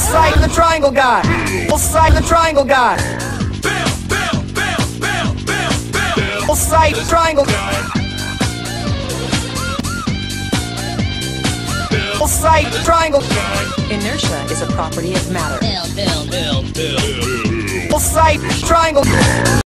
sight the triangle guy. Full sight the triangle guy. Full sight triangle guy. Full sight triangle guy. Inertia is a property of matter. Full sight triangle.